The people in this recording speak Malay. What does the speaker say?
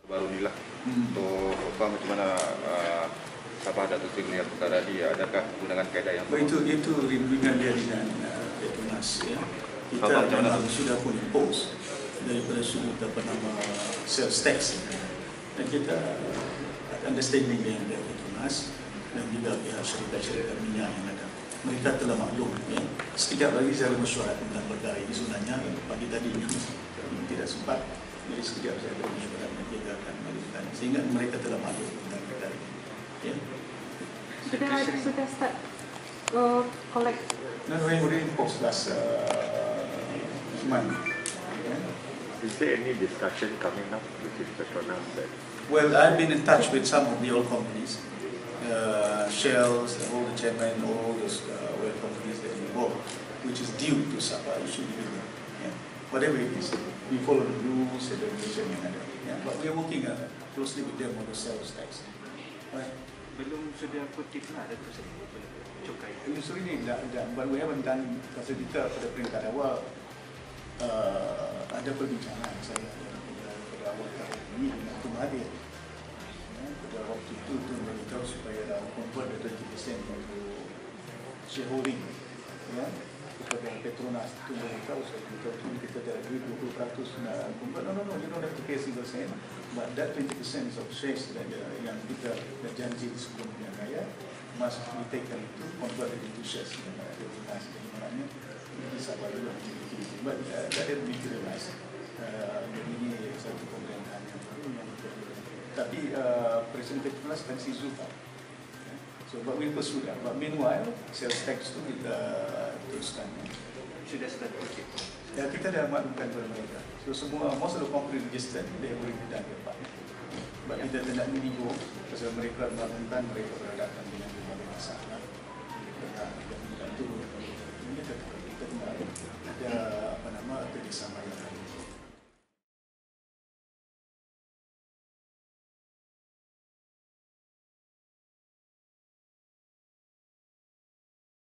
Baru inilah untuk macam mana Sabah Datuk Seri melihat perkara dia, adakah gunakan kaedah yang itu bimbingan dia dengan Petronas ya. Kita memang sudah pun impose daripada sudut nama sales tax dan kita understanding dengan Petronas dan juga pihak syarikat-syarikat minyak yang ada. Mereka telah maklum ya. Sekejap lagi saya ada mesyuarat tentang perkara ini sebenarnya pagi tadi tidak sempat. Jadi sekejap saya ada mesyuarat dan kita akan melakukan sehingga mereka telah maklum tentang perkara ini. Ya. Sudah start collect. No, we already imposed last month. Is there any discussion coming up with Petronas? Well, I've been in touch with some of the oil companies, Shell, all the chairman, all those oil companies that involved, which is due to Sabah. You should be doing, yeah. Whatever it is, we follow the rules and regulation yang ada. Yeah. But we are working closely with them on the sales tax. Right. Belum sudah kutip lah ada cukai. Industri ini tidak, but we haven't done pasal kita pada peringkat awal ada perbincangan saya pada awal tahun ini dengan Tun Mahathir. Pada waktu itu Tun beritahu supaya convert 20% untuk shareholding ya kepada Petronas. Tun beritahu saya beritahu kita ada duit 20% nak convert. No, you don't have to pay a single cent. But that 20% of shares yang kita dah janji di sebelum pilihan raya must be taken to convert into shares yang Petronas. Maknanya ini Sabah juga memiliki. But that didn't materialize. Jadi ini satu pemerintahan yang baru yang tapi Presiden Petronas dan si Zulfa. So, but we pursue that. But meanwhile, sales tax tu kita teruskan. Sudah start kutip. Ya, kita dah maklumkan kepada mereka. So, semua, most of the company registered, they have already done their part. But kita tidak menipu, pasal mereka melakukan, mereka berhadapan dengan berbagai masalah. Kita membantu, ini tetap.